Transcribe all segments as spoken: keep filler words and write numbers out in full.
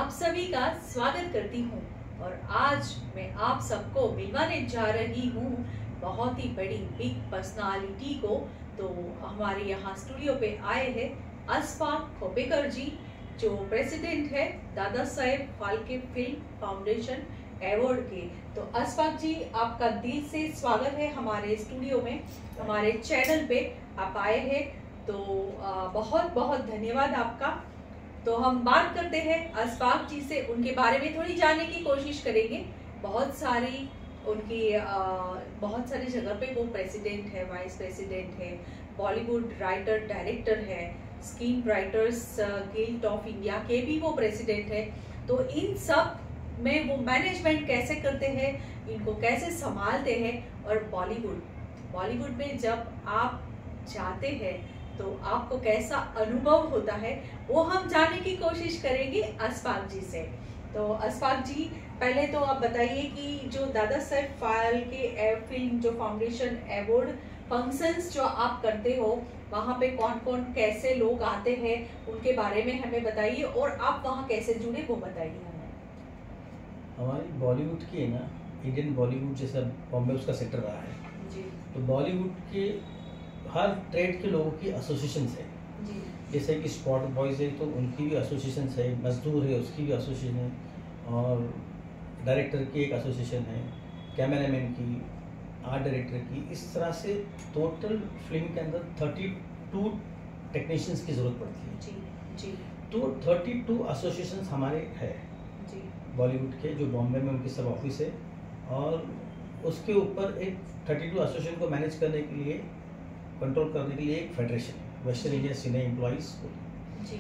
आप सभी का स्वागत करती हूँ और आज मैं आप सबको मिलवाने जा रही हूँ बहुत ही बड़ी बिग पर्सनालिटी को। तो हमारे यहाँ स्टूडियो पे आए हैं अशफाक खोपेकर जी, जो प्रेसिडेंट है Dada Saheb Phalke film foundation award के। तो अशफाक जी, आपका दिल से स्वागत है हमारे स्टूडियो में, हमारे चैनल पे आप आए हैं, तो बहुत बहुत धन्यवाद आपका। तो हम बात करते हैं अशफाक जी से, उनके बारे में थोड़ी जानने की कोशिश करेंगे। बहुत सारी उनकी आ, बहुत सारी जगह पे वो प्रेसिडेंट है, वाइस प्रेसिडेंट है, बॉलीवुड राइटर डायरेक्टर है, screen writers guild of India के भी वो प्रेसिडेंट है। तो इन सब में वो मैनेजमेंट कैसे करते हैं, इनको कैसे संभालते हैं, और बॉलीवुड बॉलीवुड में जब आप जाते हैं तो आपको कैसा अनुभव होता है, वो हम जानने की कोशिश करेंगे अशफाक जी से। तो अशफाक जी, पहले तो आप बताइए कि जो दादा साहेब फाल्के फिल्म जो फाउंडेशन अवार्ड फंक्शंस जो आप करते हो, वहाँ पे कौन कौन कैसे लोग आते हैं, उनके बारे में हमें बताइए, और आप वहाँ कैसे जुड़े वो बताइए हमें। हमारी बॉलीवुड की है ना, इंडियन बॉलीवुड जैसा बॉम्बे उसका सेक्टर रहा है जी। तो बॉलीवुड के हर ट्रेड के लोगों की एसोसिएशन है जी। जैसे कि स्पॉट बॉयज़ है तो उनकी भी एसोसिएशन है, मजदूर है उसकी भी एसोसिएशन है, और डायरेक्टर की एक एसोसिएशन है, कैमरामैन की, आर्ट डायरेक्टर की। इस तरह से टोटल फिल्म के अंदर बत्तीस टेक्नीशियंस की ज़रूरत पड़ती है जी जी। तो बत्तीस एसोसिएशन हमारे है जी बॉलीवुड के, जो बॉम्बे में उनकी सब ऑफिस है, और उसके ऊपर एक बत्तीस एसोसिएशन को मैनेज करने के लिए, कंट्रोल करने के लिए एक फेडरेशन है, वेस्टर्न इंडिया सिने एम्प्लॉइज जी।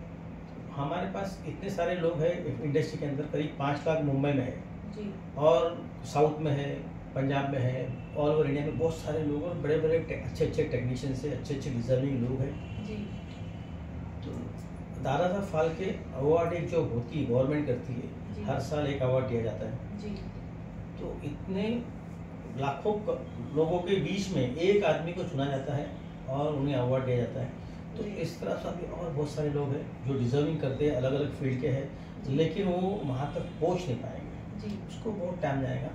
हमारे पास इतने सारे लोग हैं इंडस्ट्री के अंदर, करीब पाँच लाख मुंबई में है जी, और साउथ में है, पंजाब में है, ऑल ओवर इंडिया में बहुत सारे लोग, और बड़े बड़े अच्छे अच्छे टेक्नीशियंस से अच्छे अच्छे डिजर्विंग लोग हैं जी। तो दादा साहब फाल्के अवार्ड एक जो होती है, गवर्नमेंट करती है, हर साल एक अवार्ड दिया जाता है जी। तो इतने लाखों लोगों के बीच में एक आदमी को चुना जाता है और उन्हें अवार्ड दिया जाता है। तो इस तरह से अभी और बहुत सारे लोग हैं जो डिजर्विंग करते हैं, अलग अलग फील्ड के हैं, लेकिन वो वहाँ तक पहुँच नहीं पाएंगे जी। उसको बहुत टाइम जाएगा।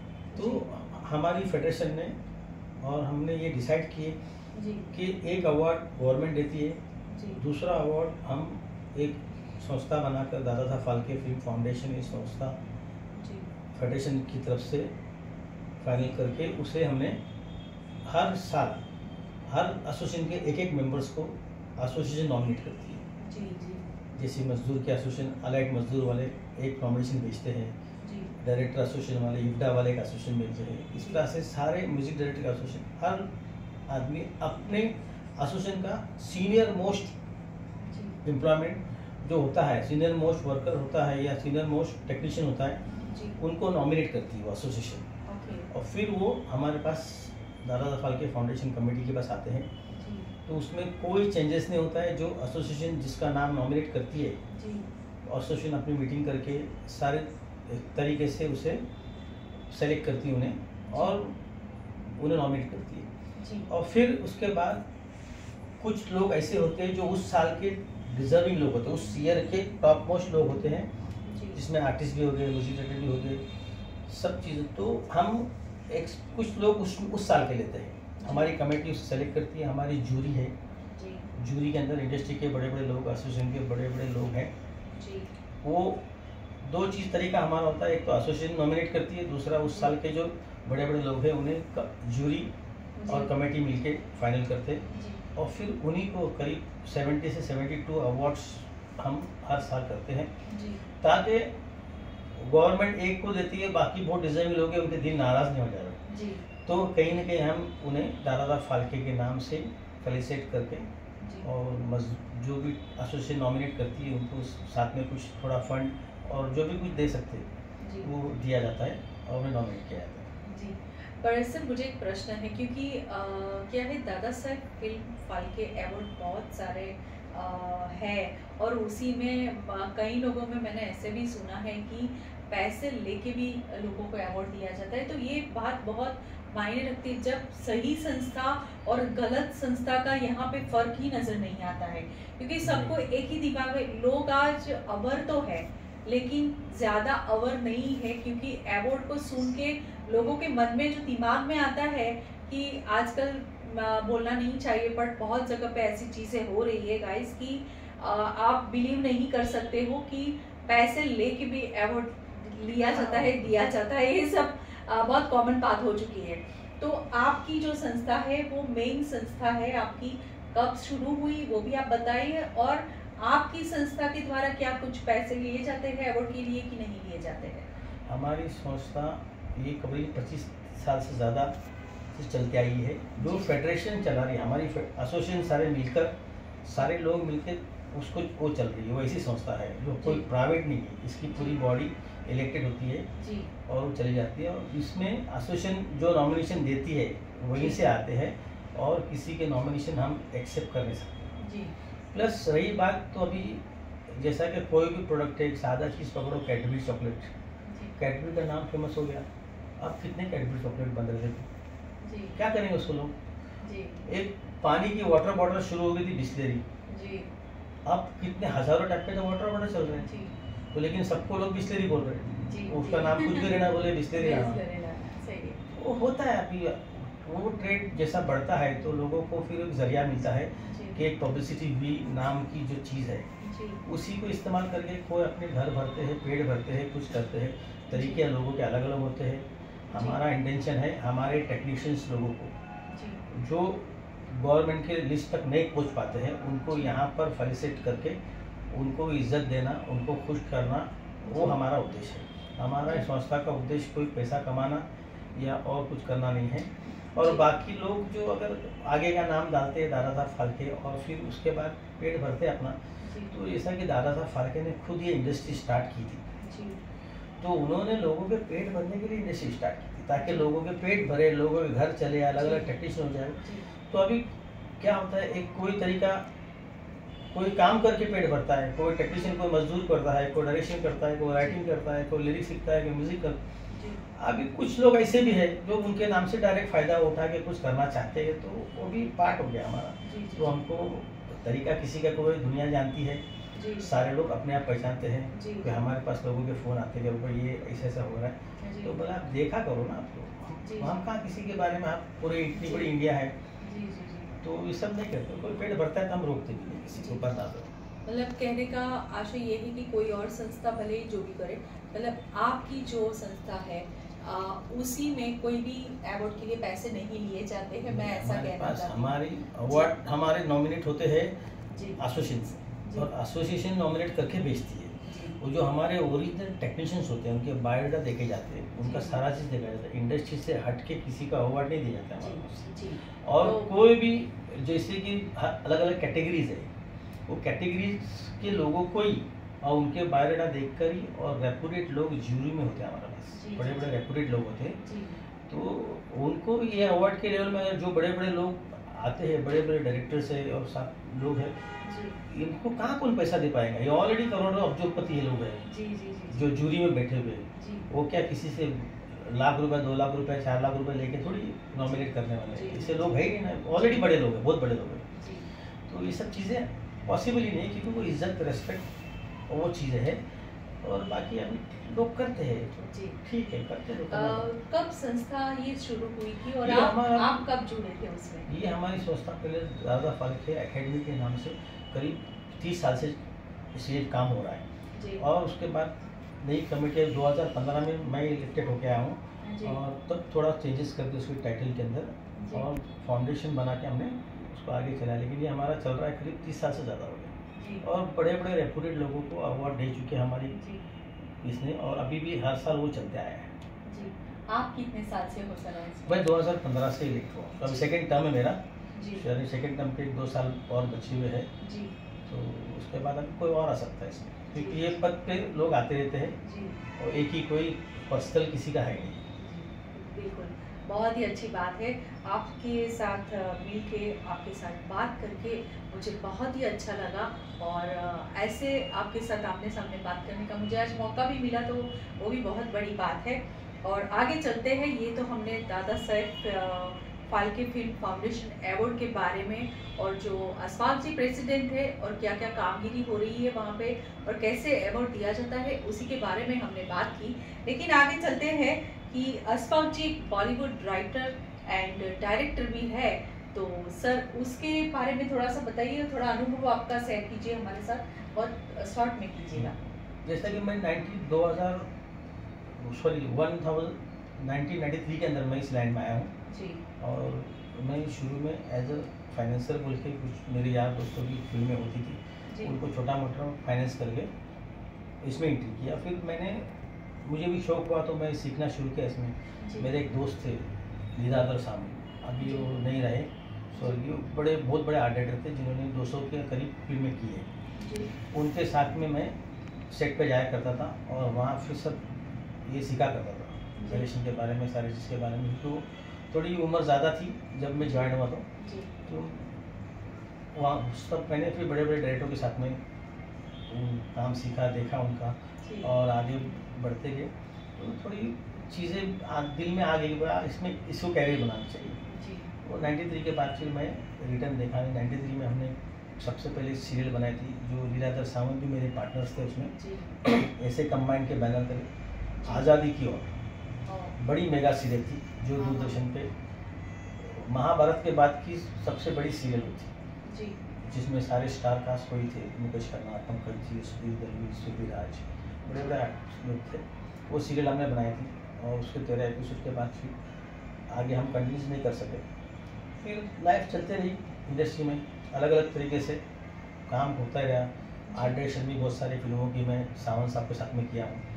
तो हमारी फेडरेशन ने और हमने ये डिसाइड किए कि एक अवार्ड गवर्नमेंट देती है, दूसरा अवार्ड हम एक संस्था बनाकर, दादा साहब फाल्के फिल्म फाउंडेशन, इस संस्था फेडरेशन की तरफ से फाइनल करके उसे हमने हर साल हर एसोसिएशन के एक एक मेंबर्स को एसोसिएशन नॉमिनेट करती है जी जी। जैसे मजदूर के एसोसिएशन अलाइड मजदूर वाले एक नॉमिनेशन भेजते हैं जी, डायरेक्टर एसोसिएशन वाले इफ्डा वाले एक एसोसिएशन भेजते हैं। इस तरह से सारे म्यूजिक डायरेक्टर का एसोसिएशन, हर आदमी अपने एसोसिएशन का सीनियर मोस्ट एम्प्लॉयमेंट जो होता है, सीनियर मोस्ट वर्कर होता है या सीनियर मोस्ट टेक्नीशियन होता है जी, उनको नॉमिनेट करती है वो एसोसिएशन। और फिर वो हमारे पास दादा साहब फाल्के फाउंडेशन कमेटी के पास आते हैं जी। तो उसमें कोई चेंजेस नहीं होता है, जो एसोसिएशन जिसका नाम नॉमिनेट करती है जी, एसोसिएशन अपनी मीटिंग करके सारे तरीके से उसे सेलेक्ट करती है उन्हें, और उन्हें नॉमिनेट करती है जी। और फिर उसके बाद कुछ लोग ऐसे होते हैं जो उस साल के डिजर्विंग लोग होते हैं, उस ईयर के टॉप मोस्ट लोग होते हैं, जिसमें आर्टिस्ट भी हो गए, म्यूजिक डायरेक्टर भी हो गए, सब चीज़ें। तो हम एक कुछ लोग उस उस साल के लेते हैं, हमारी कमेटी उसे सेलेक्ट करती है, हमारी जूरी है जी। जूरी के अंदर इंडस्ट्री के बड़े बड़े लोग, एसोसिएशन के बड़े बड़े लोग हैं जी। वो दो चीज़ तरीका हमारा होता है, एक तो एसोसिएशन नॉमिनेट करती है, दूसरा उस साल के जो बड़े बड़े लोग हैं उन्हें जूरी और कमेटी मिलके फाइनल करते हैं, और फिर उन्हीं को करीब सेवेंटी से सेवेंटी टू अवार्ड्स हम हर साल करते हैं, ताकि गवर्नमेंट एक को देती है, बाकी बहुत डिजर्विंग लोग हैं, उनके दिल नाराज नहीं हो जाएगा जी। तो कहीं ना कहीं हम उन्हें दादा साहब फाल्के के नाम से फेलिसिट करके, और जो भी एसोसिएशन नॉमिनेट करती है उनको साथ में कुछ थोड़ा फंड और जो भी कुछ दे सकते हैं वो दिया जाता है और उन्हें नॉमिनेट किया जाता है जी। पर सर, मुझे एक प्रश्न है, क्योंकि आ, क्या है, दादा साहेब फिल्म फाल्के अवार्ड बहुत सारे आ, है, और उसी में कई लोगों में मैंने ऐसे भी सुना है कि पैसे लेके भी लोगों को अवार्ड दिया जाता है। तो ये बात बहुत मायने रखती है, जब सही संस्था और गलत संस्था का यहाँ पे फर्क ही नजर नहीं आता है, क्योंकि सबको एक ही दिमाग में, लोग आज अवर तो है लेकिन ज़्यादा अवर नहीं है, क्योंकि अवार्ड को सुन के लोगों के मन में जो दिमाग में आता है कि आजकल बोलना नहीं चाहिए बट बहुत जगह पे ऐसी चीज़ें हो रही है गाइस कि आप बिलीव नहीं कर सकते हो कि पैसे लेके भी अवार्ड लिया जाता है, दिया जाता है। ये सब बहुत कॉमन बात हो चुकी है। तो आपकी जो संस्था है वो मेन संस्था है आपकी, कब शुरू हुई वो भी आप बताइए, और आपकी संस्था के द्वारा क्या कुछ पैसे लिए जाते हैं अवार्ड के लिए कि नहीं लिए जाते हैं? हमारी संस्था ये करीब पच्चीस साल से ज़्यादा से चलती आई है। जो फेडरेशन चला रही है हमारी एसोसिएशन, सारे मिलकर सारे लोग मिलकर उसको वो चल रही है, वो ऐसी संस्था है जो कोई प्राइवेट नहीं है। इसकी पूरी बॉडी इलेक्टेड होती है जी। और वो चली जाती है, और इसमें एसोसिएशन जो नॉमिनेशन देती है वहीं से आते हैं, और किसी के नॉमिनेशन हम एक्सेप्ट कर नहीं सकते जी। प्लस रही बात तो अभी जैसा कि कोई भी प्रोडक्ट है, एक सादा चीज़ पकड़ो, कैडबरी चॉकलेट, कैडबरी का नाम फेमस हो गया, अब कितने कैडबरी चॉकलेट बन रहे थे, क्या करेंगे उसको लोग जी। एक पानी की वाटर बॉटल शुरू हो गई थी बिस्लेरी जी, अब कितने हजारों टाइप के वाटर बॉटल चल रहे हैं जी। तो लेकिन सबको लोग बिस्लेरी बोल रहे हैं, उसका नाम कुछ भी रहना बोले बिस्लेरी आना, वो होता है। अभी वो ट्रेड जैसा बढ़ता है तो लोगों को फिर एक जरिया मिलता है कि एक पब्लिसिटी हुई नाम की जो चीज़ है उसी को इस्तेमाल करके कोई अपने घर भरते हैं, पेट भरते हैं, कुछ करते हैं। तरीके लोगों के अलग अलग होते हैं। हमारा इंटेंशन है हमारे टेक्नीशियंस लोगों को जो गवर्नमेंट के लिस्ट तक नहीं पहुंच पाते हैं उनको यहाँ पर फैसिलिटेट करके उनको इज्जत देना, उनको खुश करना, वो हमारा उद्देश्य है। हमारा इस संस्था का उद्देश्य कोई पैसा कमाना या और कुछ करना नहीं है। और बाकी लोग जो अगर आगे का नाम डालते हैं दादा साहब फाल्के और फिर उसके बाद पेट भरते अपना, तो जैसा कि दादा साहब फाल्के ने खुद ये इंडस्ट्री स्टार्ट की थी, तो उन्होंने लोगों के पेट भरने के लिए इंडस्ट्री स्टार्ट की थी ताकि लोगों के पेट भरे, लोगों के घर चले, अलग अलग टेक्नीशियन हो जाए। तो अभी क्या होता है, एक कोई तरीका कोई काम करके पेट भरता है, कोई टेक्नीशियन कोई मजदूर करता है, कोई डायरेक्शन करता है, कोई राइटिंग करता है, कोई लिरिक्स लिखता है, कोई म्यूजिक करता है। अभी कुछ लोग ऐसे भी है जो उनके नाम से डायरेक्ट फायदा उठा के कुछ करना चाहते हैं, तो वो भी पार्ट हो गया हमारा। तो हमको तरीका किसी का कोई दुनिया जानती है, सारे लोग अपने आप पहचानते हैं कि हमारे पास लोगों के फ़ोन आते हैं कि ये ऐसा ऐसा हो रहा है, तो बोला आप देखा करो ना आप लोग, हम कहाँ किसी के बारे में, आप पूरे इतनी बड़ी इंडिया है तो ये सब नहीं करते। कोई पेट भरता है तो हम रोकते भी नहीं किसी को, बता दो। मतलब कहने का आशय ये है कि कोई और संस्था भले ही जो भी करे, मतलब आपकी जो संस्था है आ, उसी में कोई भी अवार्ड के लिए पैसे नहीं लिए जाते हैं, मैं ऐसा कहना चाहती हूँ। हमारी अवार्ड हमारे नॉमिनेट होते हैं एसोसिएशन से, और एसोसिएशन नॉमिनेट करके भेजती है। वो जो हमारे ओरिजिनल टेक्नीशियंस होते हैं उनके बायोडाटा देखे जाते हैं, उनका सारा चीज़ देखा जाता है। इंडस्ट्री से हट के किसी का अवार्ड नहीं दिया जाता हमारे। और तो, कोई भी जैसे कि अलग अलग कैटेगरीज है, वो कैटेगरीज के लोगों को ही और उनके बायोडाटा देखकर ही, और रेपुटेड लोग ज्यूरी में होते हैं हमारे पास, बड़े बड़े रेपुटेड लोग होते हैं, तो उनको ये अवार्ड के लेवल में जो बड़े बड़े लोग आते हैं, बड़े बड़े डायरेक्टर्स है और सब लोग हैं, इनको कहाँ कौन पैसा दे पाएगा। ये ऑलरेडी करोड़ों अब्जोपति ये लोग हैं जो जूरी में बैठे हुए हैं, वो क्या किसी से लाख रुपए, दो लाख रुपए, चार लाख रुपए लेके थोड़ी नॉमिनेट करने वाले हैं। इससे लोग है ही ना, ऑलरेडी बड़े लोग हैं, बहुत बड़े लोग हैं। तो ये सब चीज़ें पॉसिबल ही नहीं, क्योंकि वो इज्जत, रेस्पेक्ट वो चीज़ें हैं। और बाकी अभी लोग करते हैं, ठीक है, करते हैं। कब संस्था ये शुरू हुई थी और आप, आप कब जुड़े थे उसमें? ये हमारी संस्था पहले दादा फाल्के एकेडमी के नाम से करीब तीस साल से इसलिए काम हो रहा है, और उसके बाद नई कमेटी दो हज़ार पंद्रह में मैं इलेक्टेड होके आया हूँ, और तब थोड़ा चेंजेस करके उसके टाइटल के अंदर और फाउंडेशन बना के हमने उसको आगे चलाया। लेकिन ये हमारा चल रहा है करीब तीस साल से ज़्यादा हो गया, और बड़े बड़े रेपुटेड लोगों को अवार्ड दे चुके हमारी इसने, और अभी भी हर साल वो चलते आया है। जी। आप कितने साल से हो सर? मैं दो हज़ार पंद्रह से इलेक्ट हुआ, तो अभी सेकेंड टर्म है मेरा, सेकेंड टर्म के दो साल और बचे हुए हैं, तो उसके बाद अभी कोई और आ सकता है इसमें, क्योंकि ये पद पे लोग आते रहते हैं और एक ही कोई पर्सनल किसी का है नहीं। बिल्कुल, बहुत ही अच्छी बात है। आपके साथ मिल के, आपके साथ बात करके मुझे बहुत ही अच्छा लगा, और ऐसे आपके साथ आमने सामने बात करने का मुझे आज मौका भी मिला, तो वो भी बहुत बड़ी बात है। और आगे चलते हैं, ये तो हमने Dada Saheb Phalke film foundation award के बारे में, और जो अशफाक जी प्रेसिडेंट है और क्या क्या कामगिरी हो रही है वहाँ पे और कैसे अवार्ड दिया जाता है, उसी के बारे में हमने बात की। लेकिन आगे चलते हैं कि Ashfaq ji Bollywood writer and director भी है, तो सर उसके बारे में थोड़ा सा बताइए, थोड़ा अनुभव आपका शेयर कीजिए हमारे साथ, बहुत शॉर्ट में कीजिएगा। जैसा कि मैं नाइन्टी दो हज़ार sorry one thousand nineteen ninety three के अंदर मैं इस लाइन में आया हूँ जी। और मैं शुरू में एज अ फाइनेंसर बोल के कुछ मेरे यार दोस्तों की फिल्में होती थी, उनको छोटा मोटा फाइनेंस करके इसमें एंट्री किया। फिर मैंने मुझे भी शौक हुआ तो मैं सीखना शुरू किया इसमें। मेरे एक दोस्त थे लीलाधर सामू, अभी वो नहीं रहे, स्वर्गीय, बड़े बहुत बड़े आर्ट डायरेक्टर थे जिन्होंने दो सौ के करीब फिल्में की है। उनके साथ में मैं सेट पे जाया करता था और वहाँ फिर सब ये सीखा करता था डायरेक्शन के बारे में, सारी चीज़ के बारे में। तो थोड़ी उम्र ज़्यादा थी जब मैं ज्वाइन हुआ तो, तो वहाँ सब मैंने फिर बड़े बड़े डायरेक्टरों के साथ में काम सीखा, देखा उनका, और आगे बढ़ते गए तो थोड़ी चीज़ें दिल में आ गई, इसमें इसको कैरियर बनाना चाहिए। और नाइन्टी थ्री के बाद फिर मैं रिटर्न देखा। नाइन्टी थ्री में हमने सबसे पहले सीरियल बनाई थी, जो लीलाधर सावंत भी मेरे पार्टनर्स थे उसमें। ऐसे कंबाइन के बैनर थे, आज़ादी की ओर, बड़ी मेगा सीरियल थी जो दूरदर्शन पे महाभारत के बाद की सबसे बड़ी सीरियल थी, जिसमें सारे स्टार कास्ट हुई थे, मुकेश खन्ना, पंकज जी, सुधीर दलवी, सुधीराज, बड़े बड़े लोग थे। वो सीरियल हमने बनाई थी और उसके तेरह एपिसोड के बाद फिर आगे हम कंटिन्यूस नहीं कर सके। फिर लाइफ चलते रही इंडस्ट्री में, अलग अलग तरीके से काम होता रहा। आर्ट डायरेक्शन भी बहुत सारी फिल्मों की मैं सावंत साहब के साथ में किया हूँ।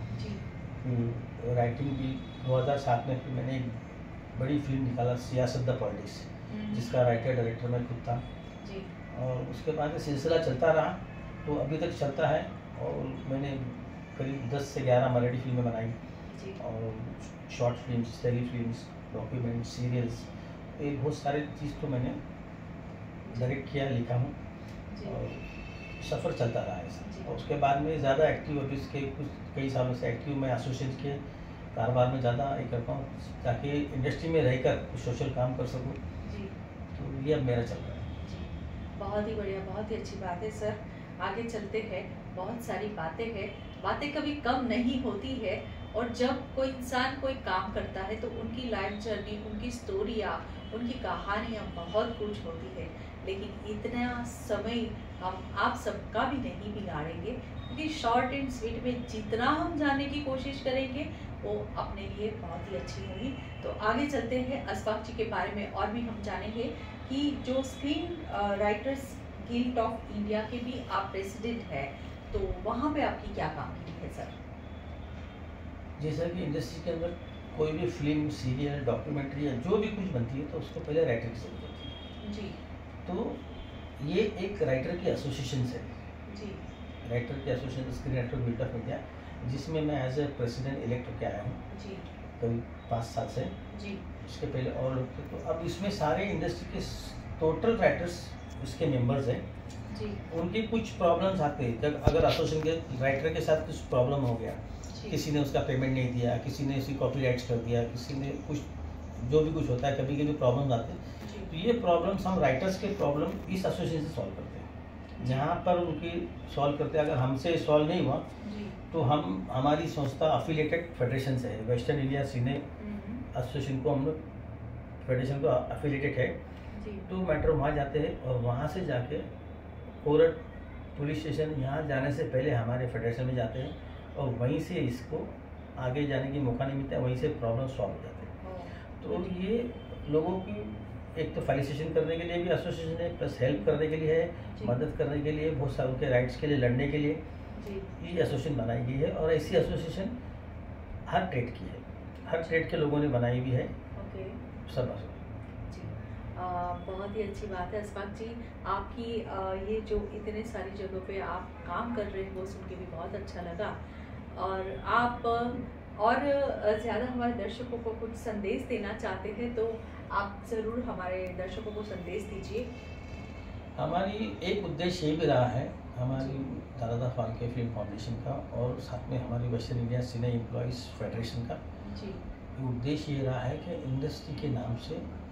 फिर राइटिंग भी दो हज़ार सात में फिर मैंने एक बड़ी फिल्म निकाला, सियासत द पॉलिटिक्स, जिसका राइटर डायरेक्टर मैं खुद था। और उसके बाद सिलसिला चलता रहा, तो अभी तक चलता है। और मैंने करीब दस से ग्यारह मराठी फिल्में बनाई, और short films, tele films, document, serials, ये बहुत सारे चीज़ तो मैंने डायरेक्ट किया, लिखा हूँ, और सफ़र चलता रहा है। और उसके बाद में ज़्यादा एक्टिव, अभी इसके कुछ कई सालों से एक्टिव मैं एसोसिएशन के कारोबार में ज़्यादा ये करता हूँ, ताकि इंडस्ट्री में रहकर कुछ सोशल काम कर सकूँ। तो ये अब मेरा चल रहा है जी। बहुत ही बढ़िया, बहुत ही अच्छी बात है सर। आगे चलते हैं, बहुत सारी बातें हैं, बातें कभी कम नहीं होती है। और जब कोई इंसान कोई काम करता है तो उनकी लाइफ जर्नी, उनकी स्टोरियाँ, उनकी कहानियाँ बहुत कुछ होती है। लेकिन इतना समय हम आप सबका भी नहीं बिगाड़ेंगे, क्योंकि शॉर्ट एंड स्वीट में जितना हम जानने की कोशिश करेंगे वो अपने लिए बहुत ही अच्छी होगी। तो आगे चलते हैं, अशफाक जी के बारे में और भी हम जानेंगे कि जो screen writers guild of India के भी आप प्रेसिडेंट हैं, तो वहाँ पे आपकी क्या कामगिरी है सर? जैसा कि इंडस्ट्री के अंदर कोई भी फिल्म, सीरियल, डॉक्यूमेंट्री या जो भी कुछ बनती है तो उसको पहले राइटर की जरूरत होती है जी। तो ये एक राइटर की एसोसिएशन है जी, राइटर की association screen writer guild of India, जिसमें मैं एज ए प्रेसिडेंट इलेक्ट होकर आया हूँ जी, करीब पाँच साल से जी। उसके पहले और लोग थे, तो अब इसमें सारे इंडस्ट्री के टोटल राइटर्स इसके मेंबर्स हैं जी। उनके कुछ प्रॉब्लम्स आते हैं, जब अगर एसोसिएशन के राइटर के साथ कुछ प्रॉब्लम हो गया, किसी ने उसका पेमेंट नहीं दिया, किसी ने उसकी कॉपी राइट्स कर दिया, किसी ने कुछ जो भी कुछ होता है, कभी कभी प्रॉब्लम आते हैं, तो ये प्रॉब्लम्स हम राइटर्स के प्रॉब्लम इस एसोसिएशन से सॉल्व करते हैं। जहाँ पर उनकी सॉल्व करते हैं, अगर हमसे सॉल्व नहीं हुआ तो हम हमारी संस्था अफिलिएटेड फेडरेशन से है, वेस्टर्न इंडिया सिने एसोसिएशन को हम लोग फेडरेशन को अफिलिएटेड है, तो मैटर वहाँ जाते हैं और वहाँ से जाके कोर्ट, पुलिस स्टेशन, यहाँ जाने से पहले हमारे फेडरेशन में जाते हैं और वहीं से इसको आगे जाने की मौका नहीं मिलता है, वहीं से प्रॉब्लम सॉल्व हो जाते हैं। तो ये लोगों की एक तो फैसिलिटेशन करने के लिए भी एसोसिएशन है, प्लस हेल्प करने के लिए है, मदद करने के लिए, बहुत सारे उनके राइट्स के लिए लड़ने के लिए ये एसोसिएशन बनाई गई है। और ऐसी एसोसिएशन हर ट्रेड की है, हर ट्रेड के लोगों ने बनाई हुई है सब। आ, बहुत ही अच्छी बात है अशफाक जी, आपकी आ, ये जो इतने सारी जगहों पे आप काम कर रहे हैं वो सुन के भी बहुत अच्छा लगा। और आप और ज़्यादा हमारे दर्शकों को कुछ संदेश देना चाहते हैं तो आप ज़रूर हमारे दर्शकों को संदेश दीजिए। हमारी एक उद्देश्य ये भी रहा है, हमारी दादा फाल्के फिल्म फाउंडेशन का और साथ में हमारी western India cine employees federation का जी, उद्देश्य ये रहा है कि इंडस्ट्री के नाम से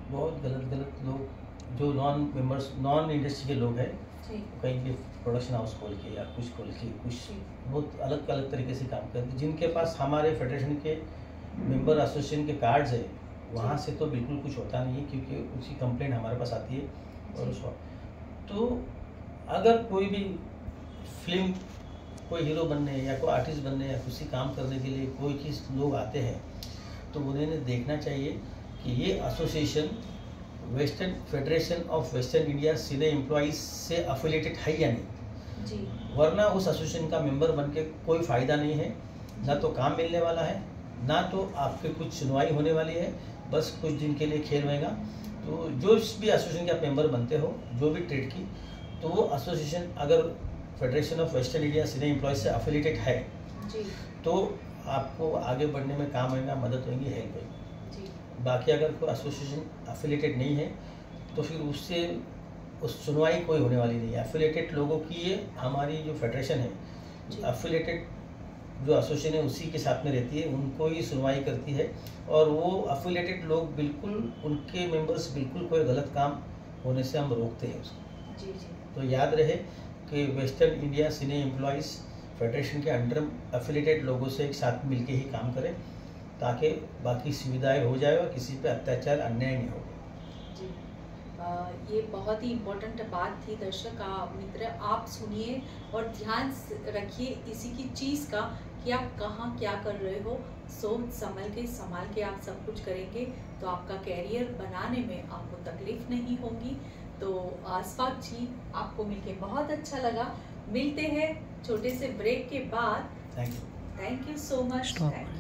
बहुत गलत गलत लोग जो नॉन मेंबर्स नॉन इंडस्ट्री के लोग हैं, कहीं भी प्रोडक्शन हाउस खोल के या कुछ खोल के कुछ बहुत अलग अलग तरीके से काम करते हैं, जिनके पास हमारे फेडरेशन के मेंबर एसोसिएशन के कार्ड्स है, वहाँ से तो बिल्कुल कुछ होता नहीं है, क्योंकि उसकी कंप्लेंट हमारे पास आती है। और उस तो अगर कोई भी फिल्म कोई हीरो बनने या कोई आर्टिस्ट बनने या किसी काम करने के लिए कोई चीज़ लोग आते हैं, तो उन्हें देखना चाहिए कि ये association western federation of western India cine employees से अफिलिएटेड है या नहीं जी। वरना उस एसोसिएशन का मेंबर बन के कोई फ़ायदा नहीं है, ना तो काम मिलने वाला है, ना तो आपके कुछ सुनवाई होने वाली है, बस कुछ दिन के लिए खेल होएगा। तो जो भी एसोसिएशन के आप मेंबर बनते हो, जो भी ट्रेड की, तो वो एसोसिएशन अगर federation of western India cine employees से अफिलिएटेड है जी, तो आपको आगे बढ़ने में काम आएगा, मदद होगी, हेल्प होगी। बाकी अगर कोई एसोसिएशन अफिलिएटेड नहीं है तो फिर उससे उस सुनवाई कोई होने वाली नहीं है। अफिलिएटेड लोगों की ये हमारी जो फेडरेशन है, अफिलिएटेड जो एसोसिएशन है उसी के साथ में रहती है, उनको ही सुनवाई करती है। और वो अफिलिएटेड लोग बिल्कुल, उनके मेंबर्स बिल्कुल कोई गलत काम होने से हम रोकते हैं उसको जी जी। तो याद रहे कि western India cine employees federation के अंडर अफिलिएटेड लोगों से एक साथ मिलके ही काम करें, ताकि बाकी सुविधाएं हो जाए और किसी पे अत्याचार अन्याय नहीं हो। जी आ, ये बहुत ही इम्पोर्टेंट बात थी। दर्शक मित्र, आप सुनिए और ध्यान रखिए इसी की चीज़ का कि आप कहाँ क्या कर रहे हो। सोच संभल के संभाल के आप सब कुछ करेंगे तो आपका कैरियर बनाने में आपको तकलीफ नहीं होगी। तो आसफाक जी, आपको मिलके बहुत अच्छा लगा। मिलते हैं छोटे से ब्रेक के बाद। Thank you thank you so much.